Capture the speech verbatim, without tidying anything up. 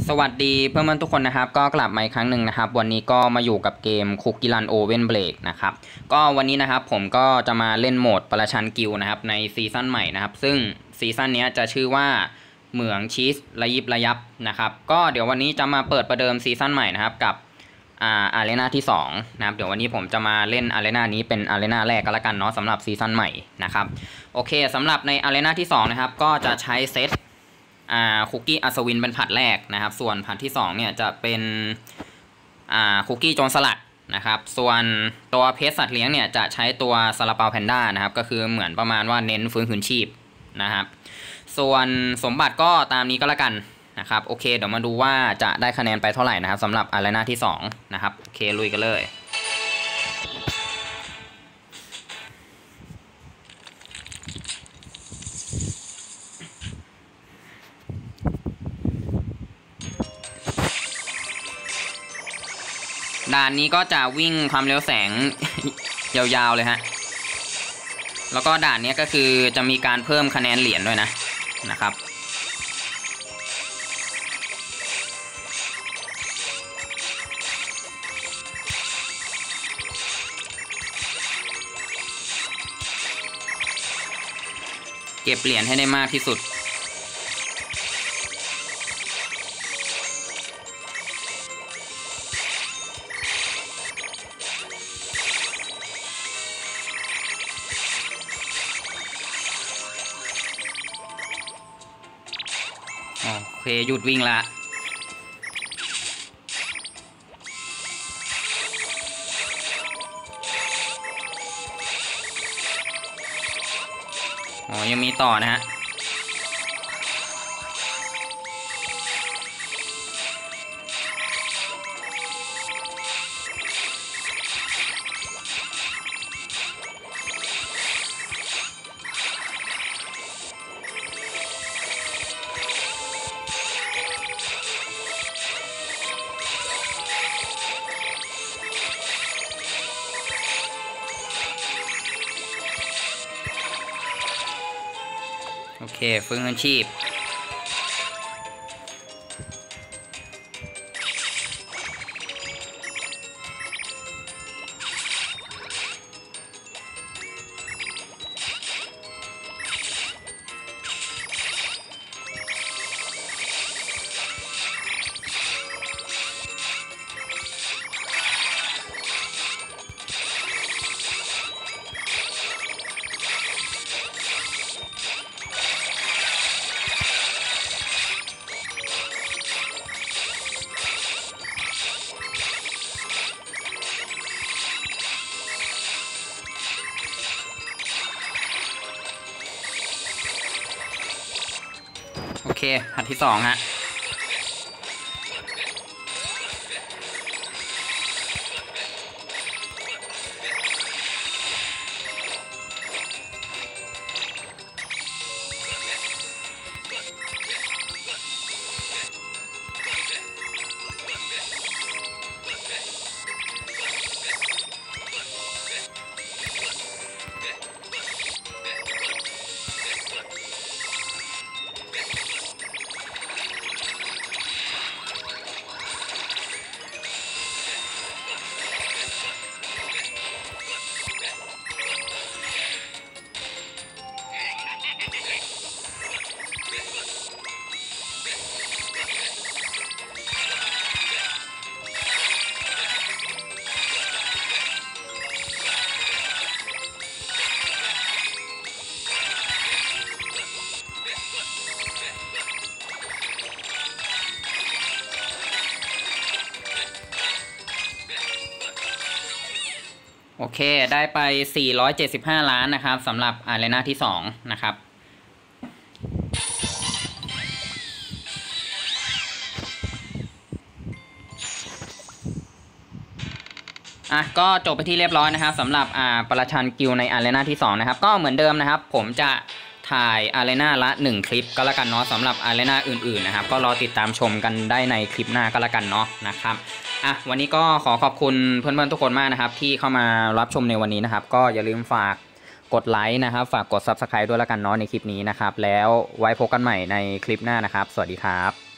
สวัสดีเพื่อนๆทุกคนนะครับก็กลับมาอีกครั้งหนึ่งนะครับวันนี้ก็มาอยู่กับเกมคุกกี้รันโอเว่นเบรกนะครับก็วันนี้นะครับผมก็จะมาเล่นโหมดประชันกิลนะครับในซีซั่นใหม่นะครับซึ่งซีซั่นนี้จะชื่อว่าเหมืองชีสระยิบระยับนะครับก็เดี๋ยววันนี้จะมาเปิดประเดิมซีซั่นใหม่นะครับกับอ่าอารีนาที่สองนะครับเดี๋ยววันนี้ผมจะมาเล่นอารีนานี้เป็นอารีนาแรกก็แล้วกันเนาะสำหรับซีซั่นใหม่นะครับโอเคสำหรับในอารีนาที่สองนะครับก็จะใช้เซตอ่าคุกกี้อัศวินเป็นผัดแรกนะครับส่วนผัดที่สองเนี่ยจะเป็นอ่าคุกกี้โจรสลัดนะครับส่วนตัวเพชรสัตว์เลี้ยงเนี่ยจะใช้ตัวซาลาเปาแพนด้านะครับก็คือเหมือนประมาณว่าเน้นฟื้นคืนชีพนะครับส่วนสมบัติก็ตามนี้ก็แล้วกันนะครับโอเคเดี๋ยวมาดูว่าจะได้คะแนนไปเท่าไหร่นะครับสำหรับอารีนาที่สองนะครับโอเคลุยกันเลยด่านนี้ก็จะวิ่งความเร็วแสง ยาวๆเลยฮะแล้วก็ด่านนี้ก็คือจะมีการเพิ่มคะแนนเหรียญด้วยนะนะครับเก็บเหรียญให้ได้มากที่สุดโอเคหยุดวิ่งละอ๋อยังมีต่อนะฮะโอเคฟื้นคืนชีพโอเคผัดที่สองฮะโอเคได้ไปสี่ร้อยเจ็ดสิบห้าล้านนะครับสำหรับอารีนาที่สองนะครับอ่ะก็จบไปที่เรียบร้อยนะครับสำหรับอ่าประชันกิลในอารีนาที่สองนะครับก็เหมือนเดิมนะครับผมจะถ่ายอารีนาละหนึ่งคลิปก็แล้วกันเนาะสำหรับอารีนาอื่นๆนะครับก็รอติดตามชมกันได้ในคลิปหน้าก็แล้วกันเนาะนะครับอ่ะวันนี้ก็ขอขอบคุณเพื่อนๆทุกคนมากนะครับที่เข้ามารับชมในวันนี้นะครับก็อย่าลืมฝากกดไลค์นะครับฝากกด ซับสไครบ์ ด้วยแล้วกันเนาะในคลิปนี้นะครับแล้วไว้พบกันใหม่ในคลิปหน้านะครับสวัสดีครับ